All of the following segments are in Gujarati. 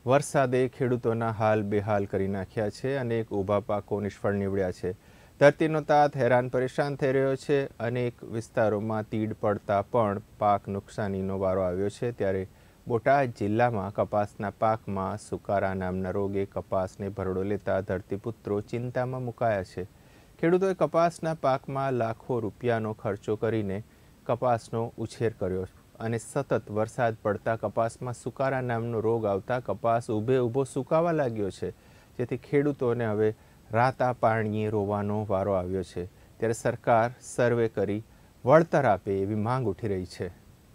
વરસાદે ખેડૂતોના હાલ બેહાલ કરી નાખ્યા છે. અનેક ઊભા પાકો નિષ્ફળ નીવડ્યા છે. ધરતીનો તાત હેરાન પરેશાન થઈ રહ્યો છે. અનેક વિસ્તારોમાં તીડ પડતા પણ પાક નુકસાનીનો વારો આવ્યો છે. ત્યારે બોટાદ જિલ્લામાં કપાસના પાકમાં સુકારા નામના રોગે કપાસને ભરડો લેતા ધરતીપુત્રો ચિંતામાં મુકાયા છે. ખેડૂતોએ કપાસના પાકમાં લાખો રૂપિયાનો ખર્ચો કરીને કપાસનો ઉછેર કર્યો અને સતત વરસાદ પડતા કપાસમાં સુકારા નામનો રોગ આવતા કપાસ ઊભો સુકાવા લાગ્યો છે, જેથી ખેડૂતોને હવે રાતા પાણીએ રોવાનો વારો આવ્યો છે. ત્યારે સરકાર સર્વે કરી વળતર આપે એવી માંગ ઉઠી રહી છે.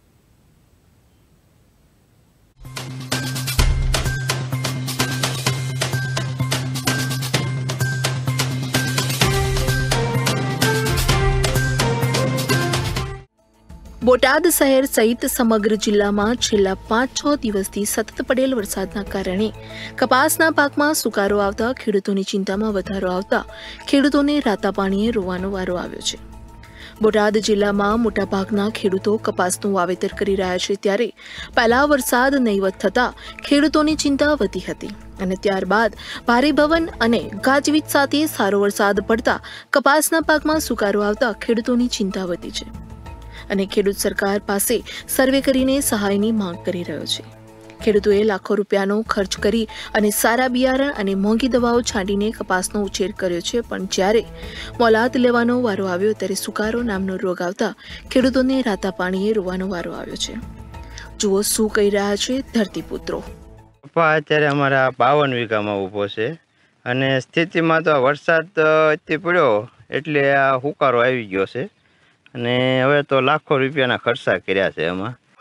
બોટાદ શહેર સહિત સમગ્ર જિલ્લામાં છેલ્લા 5-6 દિવસથી સતત પડેલ વરસાદના કારણે કપાસના પાકમાં સુકારો આવતા ખેડૂતોની ચિંતામાં વધારો આવતા ખેડૂતોને રાતા પાણીએ રોવાનો વારો આવ્યો છે. બોટાદ જિલ્લામાં મોટાભાગના ખેડૂતો કપાસનું વાવેતર કરી રહ્યા છે. ત્યારે પહેલા વરસાદ નહીવત થતા ખેડૂતોની ચિંતા વધી હતી અને ત્યારબાદ ભારે પવન અને ગાજવીજ સાથે સારો વરસાદ પડતા કપાસના પાકમાં સુકારો આવતા ખેડૂતોની ચિંતા વધી છે અને ખેડૂત સરકાર પાસે સર્વે કરીને સહાયની માંગ કરી રહ્યો છે. ખેડૂતોએ લાખો રૂપિયાનો ખર્ચ કરી અને સારા બિયારણ અને મોંઘી દવાઓ છાંટીને કપાસનો ઉછેર કર્યો છે, પણ જ્યારે મોલાત લેવાનો વારો આવ્યો ત્યારે સુકારો નામનો રોગ આવતા ખેડૂતોને રાતા પાણીએ રોવાનો વારો આવ્યો છે. જુઓ શું કહી રહ્યા છે ધરતીપુત્રો. અત્યારે અમારા 52 વીઘામાં ઊભો છે અને સ્થિતિમાં તો વરસાદ પડ્યો એટલે આ હુકારો આવી ગયો છે અને હવે તો લાખો રૂપિયાના ખર્ચા કર્યા છે.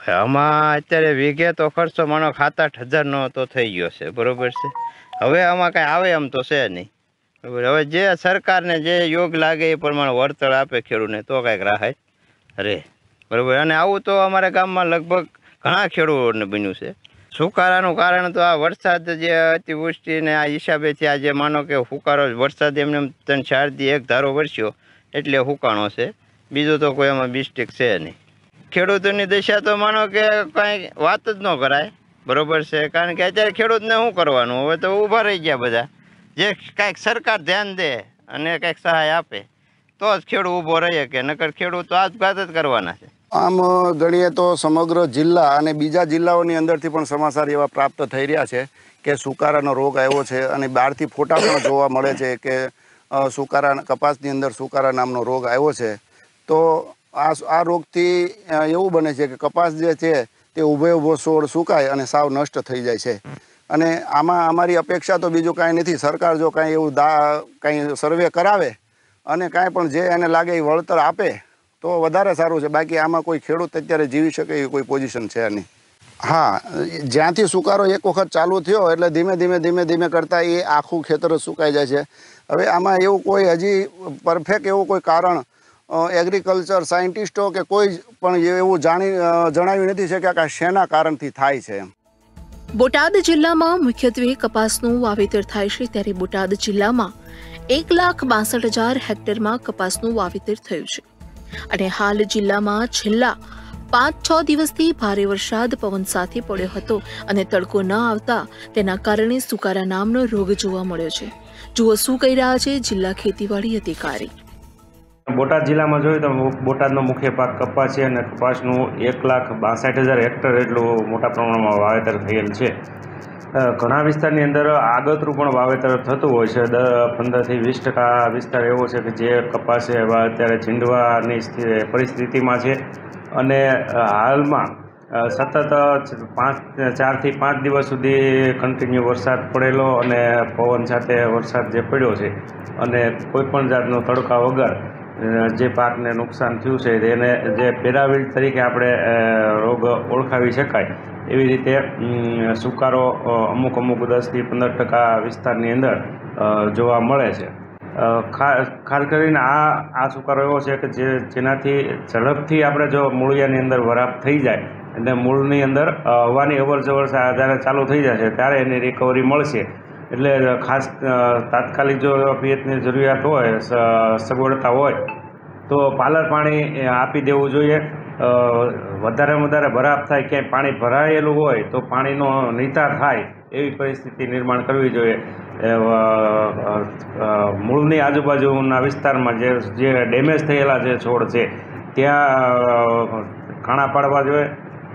આમાં અત્યારે વીઘે તો ખર્ચો માનો 7-8 હજારનો તો થઈ ગયો છે. બરોબર છે. હવે આમાં કાંઈ આવે એમ તો છે નહીં. બરાબર. હવે જે સરકારને જે યોગ લાગે એ પ્રમાણે વળતર આપે ખેડૂતને તો કાંઈક રાહત રહે. બરાબર. અને આવું તો અમારા ગામમાં લગભગ ઘણા ખેડૂતોને બન્યું છે. સુકારાનું કારણ તો આ વરસાદ જે અતિવૃષ્ટિને આ હિસાબેથી આ જે માનો કે હુકારો વરસાદ એમને 3-4 દી એક ધારો વરસ્યો એટલે હુકાણો છે. બીજું તો કોઈ એમાં મિસ્ટેક છે નહીં. ખેડૂતોની દશા તો માનો કે કાંઈ વાત જ ન કરાય. બરોબર છે. કારણ કે અત્યારે ખેડૂતને શું કરવાનું, હવે તો ઊભા રહી ગયા બધા. જે કાંઈક સરકાર ધ્યાન દે અને કાંઈક સહાય આપે તો જ ખેડૂત ઊભો રહે, કે નકર ખેડૂત તો આપઘાત જ કરવાના છે. આમ ગણીએ તો સમગ્ર જિલ્લા અને બીજા જિલ્લાઓની અંદરથી પણ સમાચાર એવા પ્રાપ્ત થઈ રહ્યા છે કે સુકારાનો રોગ આવ્યો છે અને બહારથી ફોટા પણ જોવા મળે છે કે સુકારા કપાસની અંદર સુકારા નામનો રોગ આવ્યો છે. તો આ રોગથી એવું બને છે કે કપાસ જે છે તે ઊભો છોડ સુકાય અને સાવ નષ્ટ થઈ જાય છે. અને આમાં અમારી અપેક્ષા તો બીજું કાંઈ નથી. સરકાર જો કાંઈ એવું કાંઈ સર્વે કરાવે અને કાંઈ પણ જે એને લાગે એ વળતર આપે તો વધારે સારું છે. બાકી આમાં કોઈ ખેડૂત અત્યારે જીવી શકે એવી કોઈ પોઝિશન છે નહીં. હા, જ્યાંથી સુકારો એક વખત ચાલુ થયો એટલે ધીમે ધીમે કરતાં એ આખું ખેતર જ સુકાઈ જાય છે. હવે આમાં એવું કોઈ હજી પરફેક્ટ એવું કોઈ કારણ એગ્રીકલ્ચર સાયન્ટિસ્ટો કે કોઈ પણ એવું જણાવ્યું નથી છે કે આ શેના કારણથી થાય છે. બોટાદ જિલ્લામાં મુખ્યત્વે કપાસનું વાવેતર થાય છે. ત્યારે બોટાદ જિલ્લામાં 1,62,000 હેક્ટરમાં કપાસનું વાવેતર થયું છે અને હાલ જિલ્લામાં છેલ્લા 5-6 દિવસથી ભારે વરસાદ પવન સાથે પડ્યો હતો અને તડકો ન આવતા તેના કારણે સુકારા નામનો રોગ જોવા મળ્યો છે. જુઓ શું કહી રહ્યા છે જિલ્લા ખેતીવાડી અધિકારી. બોટાદ જિલ્લામાં જોઈએ તો બોટાદનો મુખ્ય પાક કપાસ છે અને કપાસનું 1,62,000 હેક્ટર એટલું મોટા પ્રમાણમાં વાવેતર થયેલ છે. ઘણા વિસ્તારની અંદર આગતરું પણ વાવેતર થતું હોય છે. 15થી 20% વિસ્તાર એવો છે કે જે કપાસ અત્યારે છીંડવાની પરિસ્થિતિમાં છે અને હાલમાં સતત 4 થી 5 દિવસ સુધી કન્ટિન્યુ વરસાદ પડેલો અને પવન સાથે વરસાદ જે પડ્યો છે અને કોઈપણ જાતનો તડકા વગર જે પાકને નુકસાન થયું છે તેને જે પેરાવિલ્ટ તરીકે આપણે રોગ ઓળખાવી શકાય એવી રીતે સુકારો અમુક 10થી 15% વિસ્તારની અંદર જોવા મળે છે. ખાસ કરીને આ સુકારો એવો છે કે જેનાથી ઝડપથી આપણે જો મૂળિયાની અંદર વરાપ થઈ જાય એટલે મૂળની અંદર હવાની અવરજવર જ્યારે ચાલુ થઈ જશે ત્યારે એની રિકવરી મળશે. એટલે ખાસ તાત્કાલિક જો પિયતની જરૂરિયાત હોય, સગવડતા હોય તો પાલર પાણી આપી દેવું જોઈએ. વધારે ભરાપ થાય, ક્યાંય પાણી ભરાયેલું હોય તો પાણીનો નિતાર થાય એવી પરિસ્થિતિ નિર્માણ કરવી જોઈએ. મૂળની આજુબાજુના વિસ્તારમાં જે ડેમેજ થયેલા જે છોડ છે ત્યાં કાણા પાડવા જોઈએ.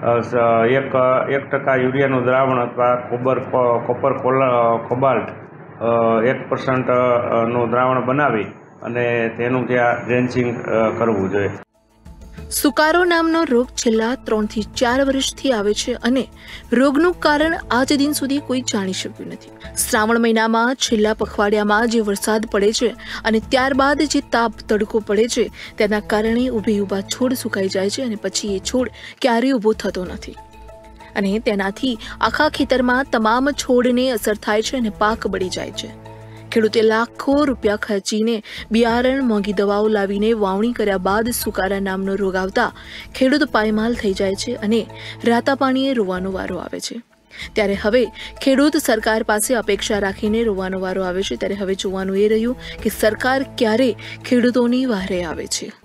1% યુરિયાનું દ્રાવણ અથવા કોપર કોબાલ્ટ 1% નું દ્રાવણ બનાવી અને તેનું ત્યાં ડ્રેન્ચિંગ કરવું જોઈએ. સુકારો નામનો રોગ છેલ્લા 3 થી 4 વર્ષથી આવે છે અને રોગનું કારણ આજ દિન સુધી કોઈ જાણી શક્યું નથી. શ્રાવણ મહિનામાં છેલ્લા પખવાડિયામાં જે વરસાદ પડે છે અને ત્યારબાદ જે તાપ તડકો પડે છે તેના કારણે ઊભા છોડ સુકાઈ જાય છે અને પછી એ છોડ ક્યારેય ઊભો થતો નથી અને તેનાથી આખા ખેતરમાં તમામ છોડને અસર થાય છે અને પાક બળી જાય છે. ખેડૂતે લાખો રૂપિયા ખર્ચીને બિયારણ, મોંઘી દવાઓ લાવીને વાવણી કર્યા બાદ સુકારા નામનો રોગ આવતા ખેડૂત પાયમાલ થઈ જાય છે અને રાતા પાણીએ રોવાનો વારો આવે છે. ત્યારે હવે ખેડૂત સરકાર પાસે અપેક્ષા રાખીને રોવાનો વારો આવે છે. ત્યારે હવે જોવાનું એ રહ્યું કે સરકાર ક્યારે ખેડૂતોની વહારે આવે છે.